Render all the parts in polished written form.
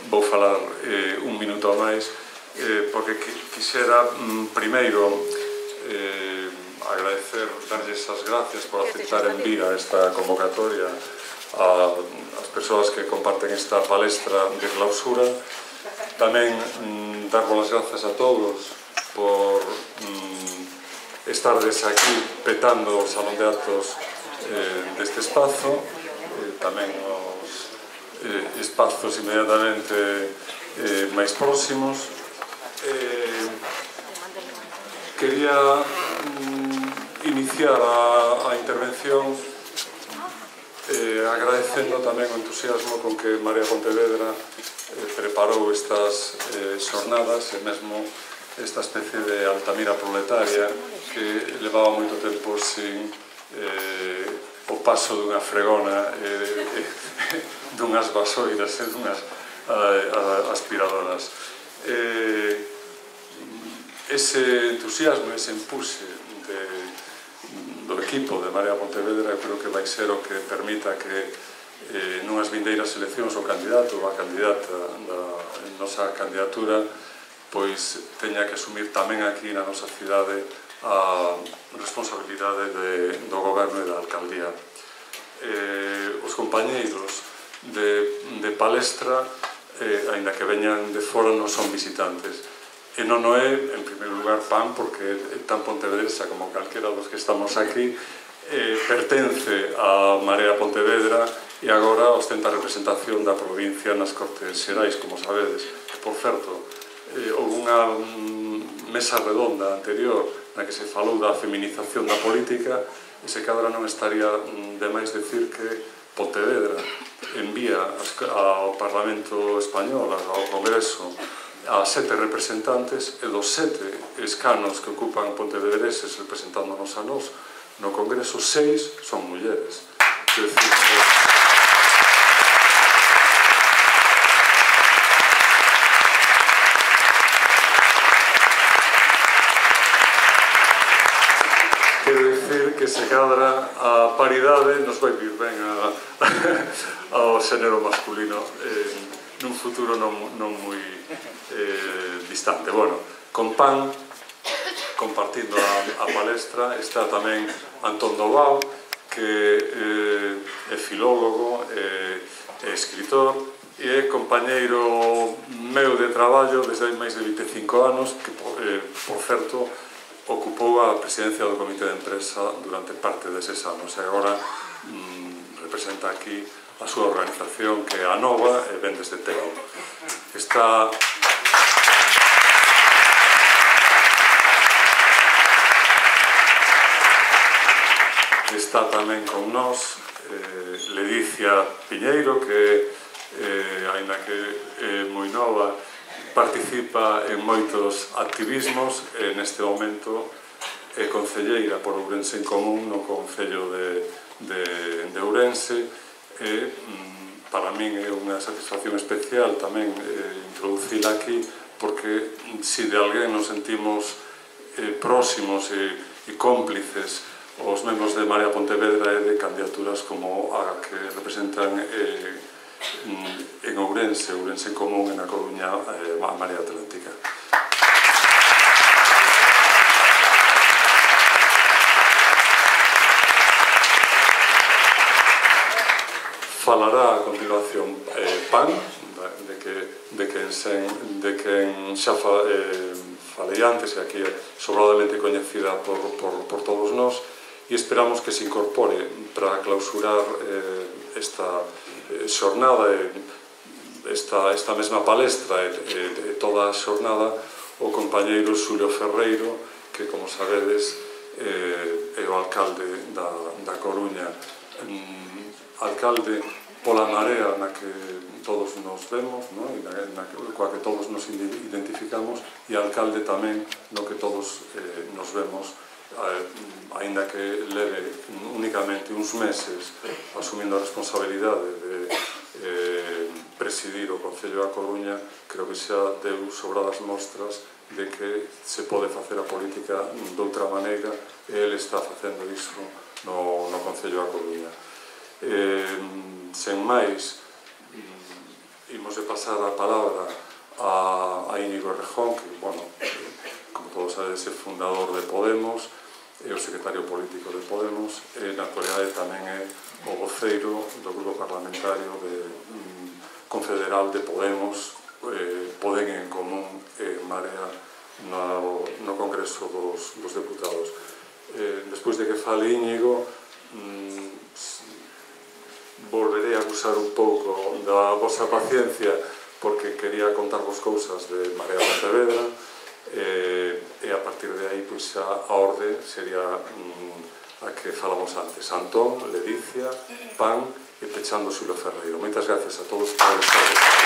vou falar un minuto máis, porque quixera primeiro agradecer, darlles as gracias por aceptar en vida esta convocatoria ás persoas que comparten esta palestra de clausura. Tamén darvos as grazas a todos por estardes aquí petando o salón de actos deste espazo, tamén os espazos inmediatamente máis próximos. Quería iniciar a intervención agradecendo tamén o entusiasmo con que Marea Pontevedra preparou estas xornadas e mesmo esta especie de Altamira proletaria que levaba moito tempo sin o paso dunha fregona dunhas vasoiras e dunhas aspiradoras. Ese entusiasmo, ese impulse do equipo de Marea Pontevedra eu creo que vai ser o que permita que nunhas vindeiras eleccións o candidato ou a candidata da nosa candidatura pois teña que asumir tamén aquí na nosa cidade a responsabilidade do goberno e da alcaldía. Os compañeiros de palestra, aínda que veñan de fora, non son visitantes. E non o é, en primeiro lugar, PAN, porque é tan pontevedresa como calquera dos que estamos aquí, pertence a Marea Pontevedra e agora ostenta a representación da provincia nas Cortes Xerais, como sabedes. Por certo, houve unha mesa redonda anterior na que se falou da feminización da política e se cadra non estaría de máis decir que Pontevedra envía ao Parlamento Español, ao Congreso, a 7 representantes e dos 7 escanos que ocupan pontevedreses representándonos a nós no Congreso, 6 son mulleres. Quero dicir que se cadra a paridade nos vai vir ben ao xénero masculino nun futuro non moi distante. Bueno, con PAN, compartindo a palestra, está tamén Antón Dobao, que é filólogo, é escritor, e é compañeiro meu de traballo desde hai máis de 25 anos, que, por certo, ocupou a presidencia do Comité de Empresa durante parte deses anos, e agora representa aquí a súa organización, que é a Nova, e ven desde Teo. Está tamén con nós Ledicia Piñeiro, que, aínda que é moi nova, participa en moitos activismos e neste momento é concelleira por Ourense en Común no Concello de Ourense. Para min é unha satisfacción especial tamén introducila aquí, porque se de alguén nos sentimos próximos e cómplices os membros de Marea Pontevedra e de candidaturas como a que representan en Ourense, Ourense en Común, en A Coruña, a Marea Atlántica. Falará a continuación PAN, de quen xa falei antes, e aquí é sobradamente coñecida por todos nós, e esperamos que se incorpore para clausurar esta xornada, esta mesma palestra e toda a xornada, o compañeiro Xulio Ferreiro, que, como sabedes, é o alcalde da Coruña, alcalde pola marea na que todos nos vemos, coa que todos nos identificamos, e alcalde tamén no que todos nos vemos, aínda que leve únicamente uns meses asumindo a responsabilidade de presidir o Concello da Coruña. Creo que xa deu sobradas mostras de que se pode facer a política de outra maneira, e ele está facendo iso no Concello da Coruña. Sen máis, imos de pasar a palabra a Íñigo Errejón, que, bueno, como todos sabedes, é fundador de Podemos, é o secretario político de Podemos, e na actualidade tamén é o voceiro do grupo parlamentario confederal de Podemos, Podem en Común e Marea no Congreso dos Deputados. Despois de que fale Íñigo, volverei a abusar un pouco da vosa paciencia, porque quería contarvos cousas de Marea Pontevedra, e a partir de aí a orde sería a que falamos antes: Antón, Ledicia, Pan e pechando Xulo Ferreiro. Moitas gracias a todos por estar aquí.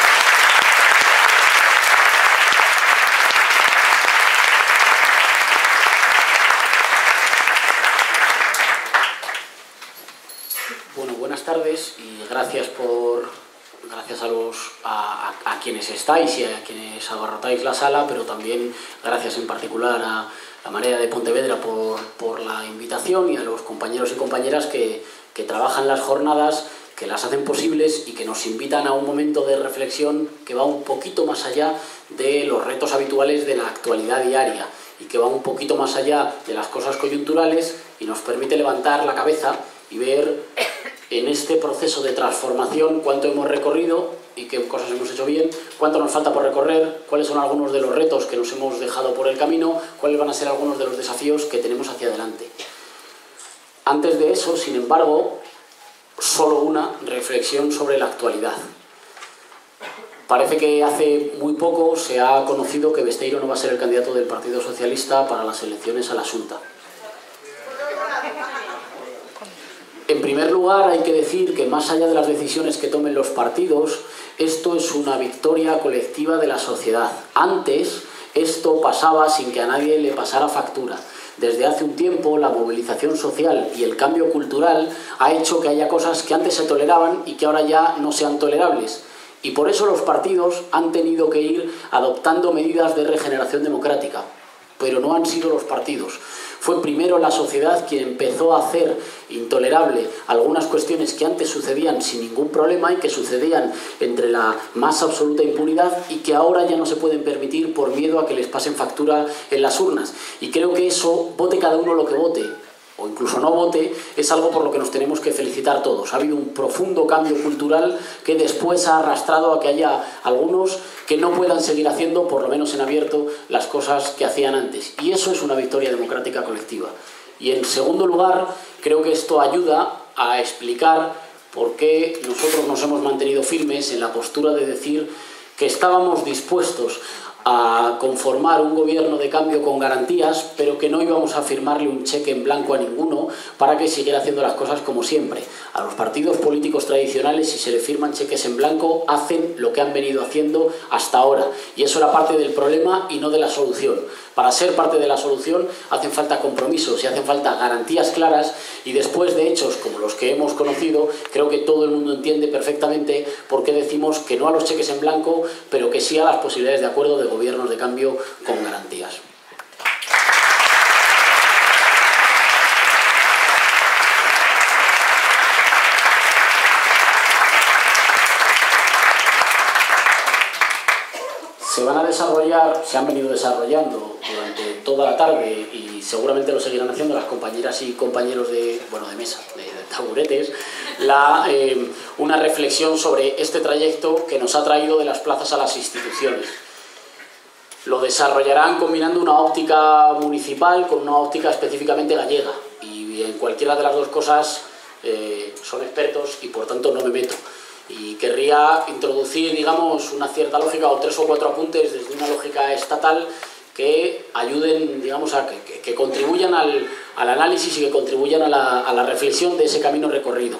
Bueno, buenas tardes y gracias a quienes estáis y a quienes abarrotáis la sala, pero también gracias en particular a la Marea de Pontevedra por la invitación, y a los compañeros y compañeras que trabajan las jornadas, que las hacen posibles y que nos invitan a un momento de reflexión que va un poquito más allá de los retos habituales de la actualidad diaria y que va un poquito más allá de las cosas coyunturales y nos permite levantar la cabeza y ver en este proceso de transformación cuánto hemos recorrido y qué cosas hemos hecho bien, cuánto nos falta por recorrer, cuáles son algunos de los retos que nos hemos dejado por el camino, cuáles van a ser algunos de los desafíos que tenemos hacia adelante. Antes de eso, sin embargo, solo una reflexión sobre la actualidad. Parece que hace muy poco se ha conocido que Besteiro no va a ser el candidato del Partido Socialista para las elecciones a la Xunta. En primer lugar, hay que decir que más allá de las decisiones que tomen los partidos, esto es una victoria colectiva de la sociedad. Antes, esto pasaba sin que a nadie le pasara factura. Desde hace un tiempo, la movilización social y el cambio cultural ha hecho que haya cosas que antes se toleraban y que ahora ya no sean tolerables. Y por eso los partidos han tenido que ir adoptando medidas de regeneración democrática. Pero no han sido los partidos. Fue primero la sociedad quien empezó a hacer intolerable algunas cuestiones que antes sucedían sin ningún problema y que sucedían entre la más absoluta impunidad y que ahora ya no se pueden permitir por miedo a que les pasen factura en las urnas. Y creo que eso, vote cada uno lo que vote, o incluso no vote, es algo por lo que nos tenemos que felicitar todos. Ha habido un profundo cambio cultural que después ha arrastrado a que haya algunos que no puedan seguir haciendo, por lo menos en abierto, las cosas que hacían antes. Y eso es una victoria democrática colectiva. Y en segundo lugar, creo que esto ayuda a explicar por qué nosotros nos hemos mantenido firmes en la postura de decir que estábamos dispuestos a conformar un gobierno de cambio con garantías, pero que no íbamos a firmarle un cheque en blanco a ninguno para que siguiera haciendo las cosas como siempre. A los partidos políticos tradicionales, si se le firman cheques en blanco, hacen lo que han venido haciendo hasta ahora. Y eso era parte del problema y no de la solución. Para ser parte de la solución hacen falta compromisos y hacen falta garantías claras, y después de hechos como los que hemos conocido, creo que todo el mundo entiende perfectamente por qué decimos que no a los cheques en blanco, pero que sí a las posibilidades de acuerdo de gobiernos de cambio con garantías. Se han venido desarrollando durante toda la tarde y seguramente lo seguirán haciendo las compañeras y compañeros de mesa, de taburetes, una reflexión sobre este trayecto que nos ha traído de las plazas a las instituciones. Lo desarrollarán combinando una óptica municipal con una óptica específicamente gallega, y en cualquiera de las dos cosas son expertos y por tanto no me meto. Y querría introducir, digamos, una cierta lógica o 3 o 4 apuntes desde una lógica estatal que ayuden, digamos, a que contribuyan al análisis y que contribuyan a la reflexión de ese camino recorrido.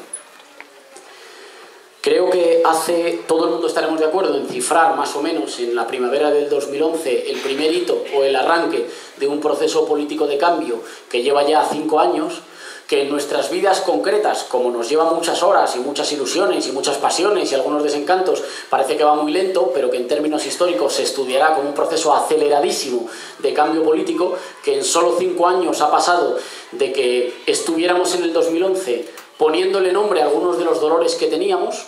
Creo que todo el mundo estaremos de acuerdo en cifrar más o menos en la primavera del 2011 el primer hito o el arranque de un proceso político de cambio que lleva ya 5 años, que en nuestras vidas concretas, como nos lleva muchas horas y muchas ilusiones y muchas pasiones y algunos desencantos, parece que va muy lento, pero que en términos históricos se estudiará como un proceso aceleradísimo de cambio político, que en solo 5 años ha pasado de que estuviéramos en el 2011 poniéndole nombre a algunos de los dolores que teníamos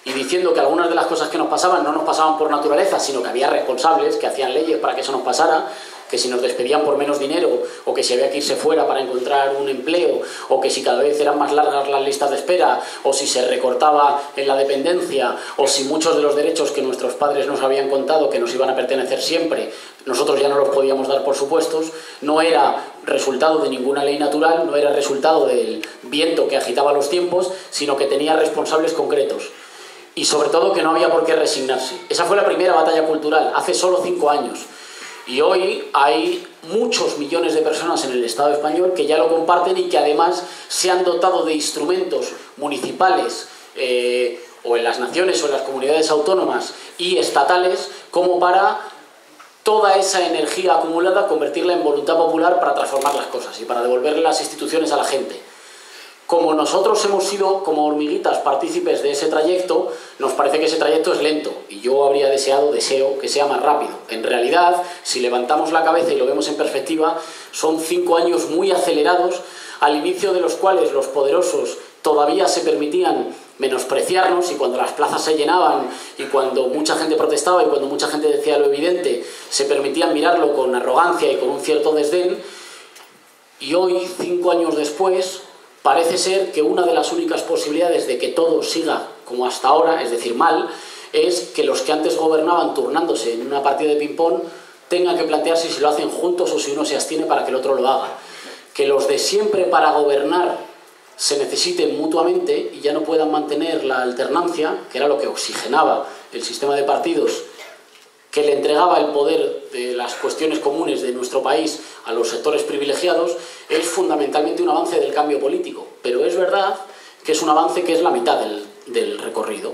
y diciendo que algunas de las cosas que nos pasaban no nos pasaban por naturaleza, sino que había responsables que hacían leyes para que eso nos pasara, que si nos despedían por menos dinero, o que si había que irse fuera para encontrar un empleo, o que si cada vez eran más largas las listas de espera, o si se recortaba en la dependencia, o si muchos de los derechos que nuestros padres nos habían contado que nos iban a pertenecer siempre, nosotros ya no los podíamos dar por supuestos, no era resultado de ninguna ley natural, no era resultado del viento que agitaba los tiempos, sino que tenía responsables concretos. Y sobre todo que no había por qué resignarse. Esa fue la primera batalla cultural, hace solo 5 años. Y hoy hay muchos millones de personas en el Estado español que ya lo comparten y que además se han dotado de instrumentos municipales o en las naciones o en las comunidades autónomas y estatales como para toda esa energía acumulada convertirla en voluntad popular para transformar las cosas y para devolverle las instituciones a la gente. Como nosotros hemos sido como hormiguitas partícipes de ese trayecto, nos parece que ese trayecto es lento y yo deseo que sea más rápido. En realidad, si levantamos la cabeza y lo vemos en perspectiva, son 5 años muy acelerados, al inicio de los cuales los poderosos todavía se permitían menospreciarnos y cuando las plazas se llenaban y cuando mucha gente protestaba y cuando mucha gente decía lo evidente, se permitían mirarlo con arrogancia y con un cierto desdén. Y hoy, 5 años después, parece ser que una de las únicas posibilidades de que todo siga como hasta ahora, es decir, mal, es que los que antes gobernaban turnándose en una partida de ping-pong tengan que plantearse si lo hacen juntos o si uno se abstiene para que el otro lo haga. Que los de siempre para gobernar se necesiten mutuamente y ya no puedan mantener la alternancia, que era lo que oxigenaba el sistema de partidos, que le entregaba el poder de las cuestiones comunes de nuestro país a los sectores privilegiados, es fundamentalmente un avance del cambio político. Pero es verdad que es un avance que es la mitad del recorrido.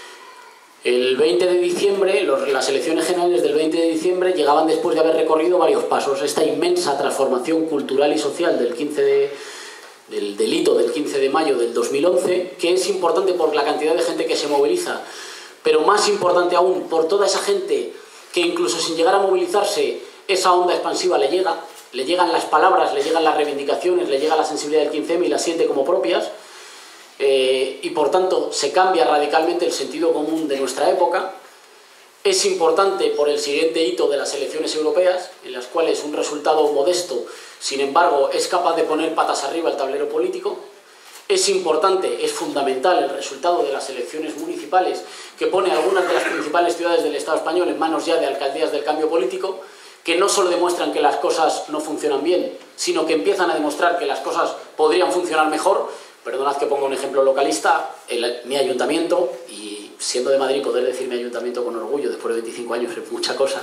El 20 de diciembre, las elecciones generales del 20 de diciembre llegaban después de haber recorrido varios pasos. Esta inmensa transformación cultural y social del hito del 15 de mayo del 2011, que es importante por la cantidad de gente que se moviliza, pero más importante aún por toda esa gente que incluso sin llegar a movilizarse, esa onda expansiva le llegan las palabras, le llegan las reivindicaciones, le llega la sensibilidad del 15M y las siente como propias, y por tanto se cambia radicalmente el sentido común de nuestra época. Es importante por el siguiente hito de las elecciones europeas, en las cuales un resultado modesto, sin embargo, es capaz de poner patas arriba el tablero político. Es importante, es fundamental el resultado de las elecciones municipales que pone a algunas de las principales ciudades del Estado español en manos ya de alcaldías del cambio político, que no solo demuestran que las cosas no funcionan bien, sino que empiezan a demostrar que las cosas podrían funcionar mejor. Perdonad que ponga un ejemplo localista, mi ayuntamiento, y siendo de Madrid poder decir mi ayuntamiento con orgullo después de 25 años es mucha cosa.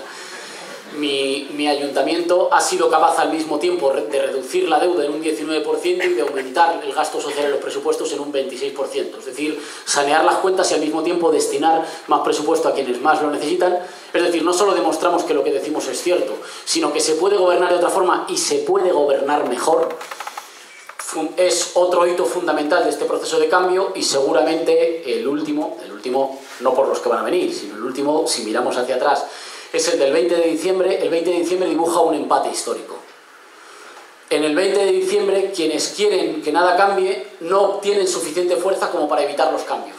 Mi ayuntamiento ha sido capaz al mismo tiempo de reducir la deuda en un 19% y de aumentar el gasto social en los presupuestos en un 26%. Es decir, sanear las cuentas y al mismo tiempo destinar más presupuesto a quienes más lo necesitan. Es decir, no solo demostramos que lo que decimos es cierto, sino que se puede gobernar de otra forma y se puede gobernar mejor. Es otro hito fundamental de este proceso de cambio y seguramente el último no por los que van a venir, sino el último, si miramos hacia atrás, es el del 20 de diciembre. El 20 de diciembre dibuja un empate histórico. En el 20 de diciembre, quienes quieren que nada cambie no obtienen suficiente fuerza como para evitar los cambios.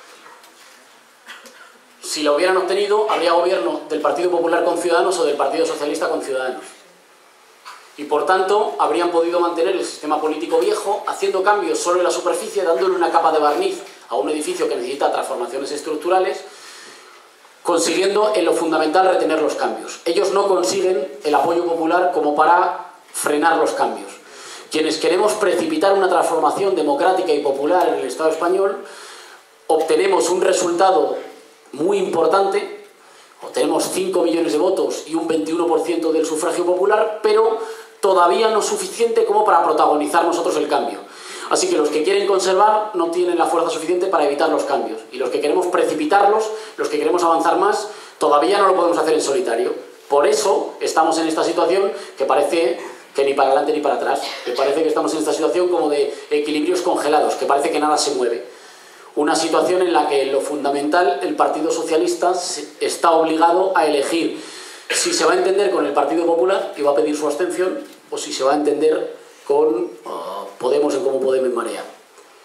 Si lo hubieran obtenido, habría gobierno del Partido Popular con Ciudadanos o del Partido Socialista con Ciudadanos. Y por tanto, habrían podido mantener el sistema político viejo, haciendo cambios solo en la superficie, dándole una capa de barniz a un edificio que necesita transformaciones estructurales, consiguiendo en lo fundamental retener los cambios. Ellos no consiguen el apoyo popular como para frenar los cambios. Quienes queremos precipitar una transformación democrática y popular en el Estado español, obtenemos un resultado muy importante, obtenemos 5 millones de votos y un 21% del sufragio popular, pero todavía no suficiente como para protagonizar nosotros el cambio. Así que los que quieren conservar no tienen la fuerza suficiente para evitar los cambios. Y los que queremos precipitarlos, los que queremos avanzar más, todavía no lo podemos hacer en solitario. Por eso estamos en esta situación que parece que ni para adelante ni para atrás. Que parece que estamos en esta situación como de equilibrios congelados, que parece que nada se mueve. Una situación en la que en lo fundamental el Partido Socialista está obligado a elegir si se va a entender con el Partido Popular y va a pedir su abstención o si se va a entender con Podemos en Como Podemos en Marea.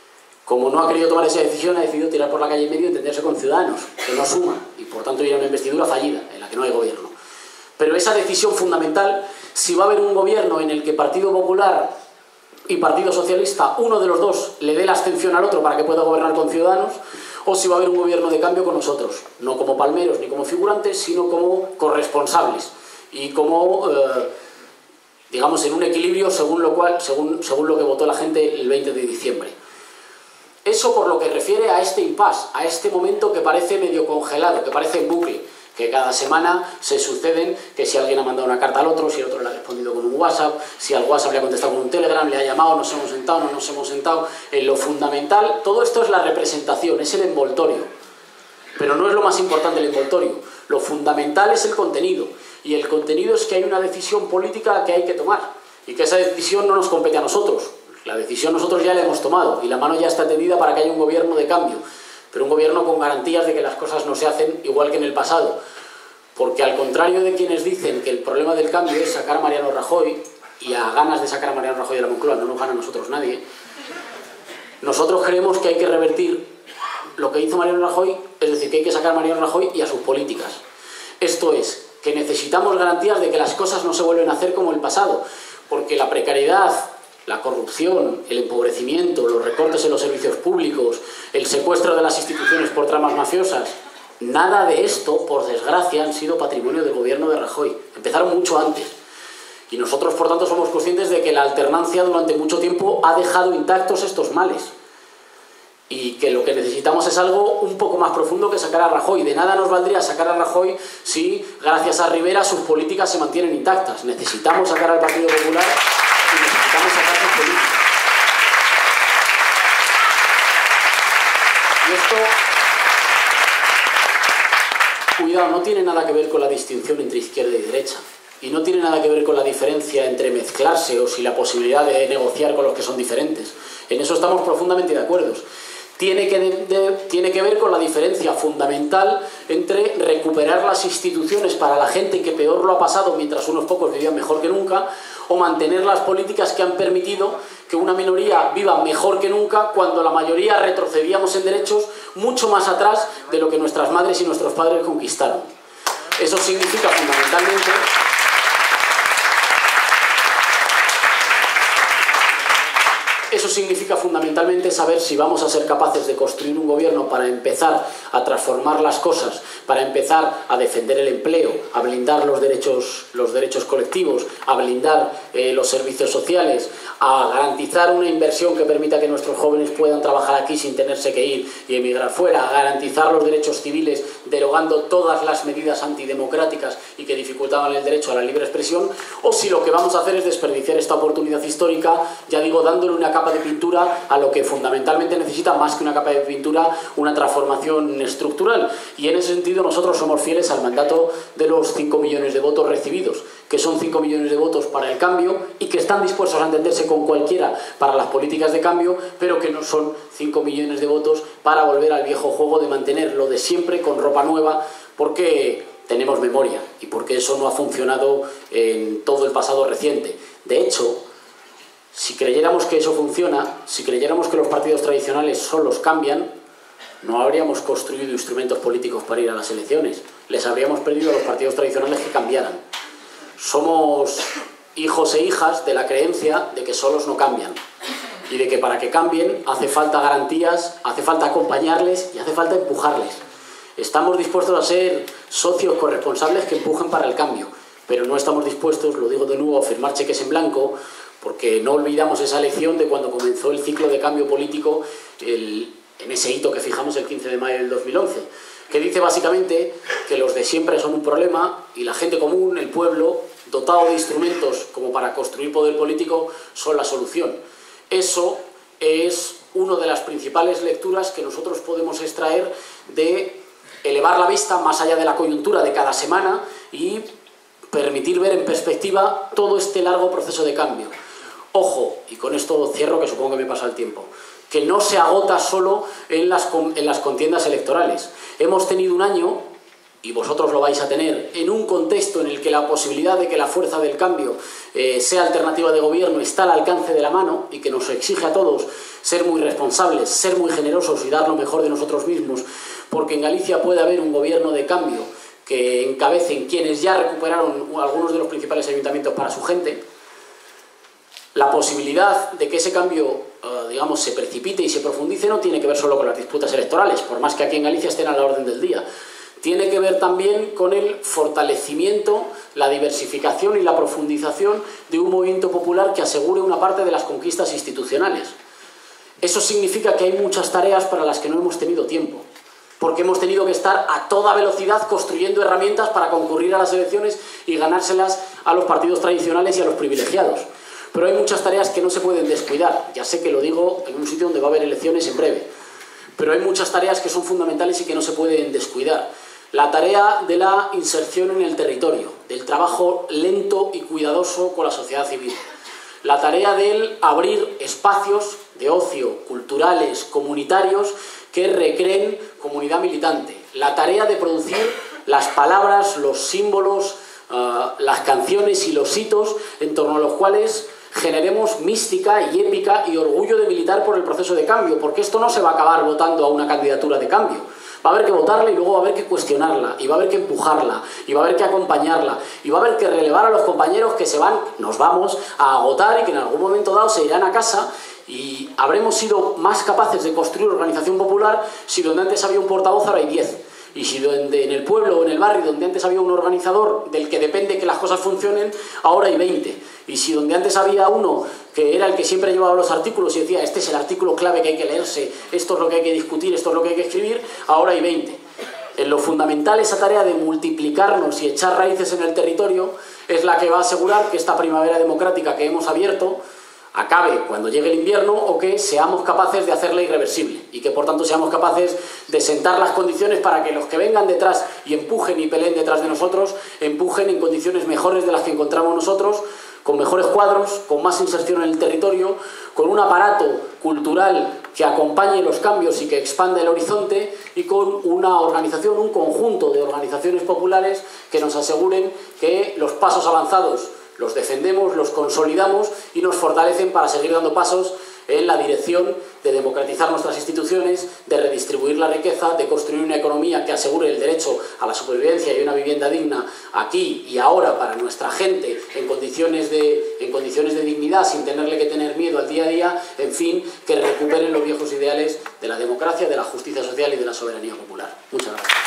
Como no ha querido tomar esa decisión, ha decidido tirar por la calle en medio y entenderse con Ciudadanos, que no suman, y por tanto ir a una investidura fallida, en la que no hay gobierno. Pero esa decisión fundamental, si va a haber un gobierno en el que Partido Popular y Partido Socialista, uno de los dos le dé la abstención al otro para que pueda gobernar con Ciudadanos, o si va a haber un gobierno de cambio con nosotros, no como palmeros ni como figurantes, sino como corresponsables y como, digamos, en un equilibrio según lo que votó la gente el 20 de diciembre. Eso por lo que refiere a este impasse, a este momento que parece medio congelado, que parece en bucle, que cada semana se suceden, que si alguien ha mandado una carta al otro, si el otro le ha respondido con un WhatsApp, si al WhatsApp le ha contestado con un Telegram, le ha llamado, nos hemos sentado, no nos hemos sentado. En lo fundamental, todo esto es la representación, es el envoltorio. Pero no es lo más importante el envoltorio. Lo fundamental es el contenido. Y el contenido es que hay una decisión política que hay que tomar. Y que esa decisión no nos compete a nosotros. La decisión nosotros ya la hemos tomado y la mano ya está tendida para que haya un gobierno de cambio. Pero un gobierno con garantías de que las cosas no se hacen igual que en el pasado. Porque al contrario de quienes dicen que el problema del cambio es sacar a Mariano Rajoy, y a ganas de sacar a Mariano Rajoy de la Moncloa no nos gana a nosotros nadie, nosotros creemos que hay que revertir lo que hizo Mariano Rajoy, es decir, que hay que sacar a Mariano Rajoy y a sus políticas. Esto es, que necesitamos garantías de que las cosas no se vuelven a hacer como el pasado, porque la precariedad, la corrupción, el empobrecimiento, los recortes en los servicios públicos, el secuestro de las instituciones por tramas mafiosas, nada de esto, por desgracia, han sido patrimonio del gobierno de Rajoy. Empezaron mucho antes. Y nosotros, por tanto, somos conscientes de que la alternancia durante mucho tiempo ha dejado intactos estos males. Y que lo que necesitamos es algo un poco más profundo que sacar a Rajoy. De nada nos valdría sacar a Rajoy si, gracias a Rivera, sus políticas se mantienen intactas. Necesitamos sacar al Partido Popular y necesitamos sacar sus políticas. Y esto, cuidado, no tiene nada que ver con la distinción entre izquierda y derecha. Y no tiene nada que ver con la diferencia entre mezclarse o si la posibilidad de negociar con los que son diferentes. En eso estamos profundamente de acuerdo. Tiene que ver con la diferencia fundamental entre recuperar las instituciones para la gente que peor lo ha pasado mientras unos pocos vivían mejor que nunca, o mantener las políticas que han permitido que una minoría viva mejor que nunca cuando la mayoría retrocedíamos en derechos mucho más atrás de lo que nuestras madres y nuestros padres conquistaron. Eso significa fundamentalmente... Eso significa fundamentalmente saber si vamos a ser capaces de construir un gobierno para empezar a transformar las cosas, para empezar a defender el empleo, a blindar los derechos colectivos, a blindar los servicios sociales, a garantizar una inversión que permita que nuestros jóvenes puedan trabajar aquí sin tenerse que ir y emigrar fuera, a garantizar los derechos civiles derogando todas las medidas antidemocráticas y que dificultaban el derecho a la libre expresión, o si lo que vamos a hacer es desperdiciar esta oportunidad histórica, ya digo, dándole una capa de pintura a lo que fundamentalmente necesita, más que una capa de pintura, una transformación estructural. Y en ese sentido nosotros somos fieles al mandato de los 5 millones de votos recibidos, que son 5 millones de votos para el cambio y que están dispuestos a entenderse con cualquiera para las políticas de cambio, pero que no son 5 millones de votos para volver al viejo juego de mantener lo de siempre con ropa nueva, porque tenemos memoria y porque eso no ha funcionado en todo el pasado reciente. De hecho, si creyéramos que eso funciona, si creyéramos que los partidos tradicionales solos cambian, no habríamos construido instrumentos políticos para ir a las elecciones. Les habríamos pedido a los partidos tradicionales que cambiaran. Somos hijos e hijas de la creencia de que solos no cambian y de que para que cambien hace falta garantías, hace falta acompañarles y hace falta empujarles. Estamos dispuestos a ser socios corresponsables que empujen para el cambio, pero no estamos dispuestos, lo digo de nuevo, a firmar cheques en blanco, porque no olvidamos esa lección de cuando comenzó el ciclo de cambio político en ese hito que fijamos el 15 de mayo del 2011, que dice básicamente que los de siempre son un problema y la gente común, el pueblo, dotado de instrumentos como para construir poder político, son la solución. Eso es una de las principales lecturas que nosotros podemos extraer de elevar la vista más allá de la coyuntura de cada semana y permitir ver en perspectiva todo este largo proceso de cambio. Ojo, y con esto cierro, que supongo que me pasa el tiempo, que no se agota solo en las contiendas electorales. Hemos tenido un año y vosotros lo vais a tener, en un contexto en el que la posibilidad de que la fuerza del cambio sea alternativa de gobierno está al alcance de la mano y que nos exige a todos ser muy responsables, ser muy generosos y dar lo mejor de nosotros mismos, porque en Galicia puede haber un gobierno de cambio que encabecen quienes ya recuperaron algunos de los principales ayuntamientos para su gente. La posibilidad de que ese cambio, digamos, se precipite y se profundice no tiene que ver solo con las disputas electorales, por más que aquí en Galicia estén a la orden del día. Tiene que ver también con el fortalecimiento, la diversificación y la profundización de un movimiento popular que asegure una parte de las conquistas institucionales. Eso significa que hay muchas tareas para las que no hemos tenido tiempo, porque hemos tenido que estar a toda velocidad construyendo herramientas para concurrir a las elecciones y ganárselas a los partidos tradicionales y a los privilegiados. Pero hay muchas tareas que no se pueden descuidar. Ya sé que lo digo en un sitio donde va a haber elecciones en breve, pero hay muchas tareas que son fundamentales y que no se pueden descuidar. La tarea de la inserción en el territorio, del trabajo lento y cuidadoso con la sociedad civil. La tarea del abrir espacios de ocio, culturales, comunitarios, que recreen comunidad militante. La tarea de producir las palabras, los símbolos, las canciones y los hitos en torno a los cuales generemos mística y épica y orgullo de militar por el proceso de cambio, porque esto no se va a acabar votando a una candidatura de cambio. Va a haber que votarla y luego va a haber que cuestionarla, y va a haber que empujarla, y va a haber que acompañarla, y va a haber que relevar a los compañeros que nos vamos a agotar y que en algún momento dado se irán a casa, y habremos sido más capaces de construir organización popular si donde antes había un portavoz ahora hay 10. Y si en el pueblo o en el barrio donde antes había un organizador del que depende que las cosas funcionen, ahora hay 20. Y si donde antes había uno que era el que siempre llevaba los artículos y decía este es el artículo clave que hay que leerse, esto es lo que hay que discutir, esto es lo que hay que escribir, ahora hay 20. En lo fundamental, esa tarea de multiplicarnos y echar raíces en el territorio es la que va a asegurar que esta primavera democrática que hemos abierto acabe cuando llegue el invierno o que seamos capaces de hacerla irreversible y que por tanto seamos capaces de sentar las condiciones para que los que vengan detrás y empujen y peleen detrás de nosotros, empujen en condiciones mejores de las que encontramos nosotros, con mejores cuadros, con más inserción en el territorio, con un aparato cultural que acompañe los cambios y que expanda el horizonte y con una organización, un conjunto de organizaciones populares que nos aseguren que los pasos avanzados los defendemos, los consolidamos y nos fortalecen para seguir dando pasos en la dirección de democratizar nuestras instituciones, de redistribuir la riqueza, de construir una economía que asegure el derecho a la supervivencia y una vivienda digna aquí y ahora para nuestra gente en condiciones de dignidad, sin tenerle que tener miedo al día a día, en fin, que recuperen los viejos ideales de la democracia, de la justicia social y de la soberanía popular. Muchas gracias.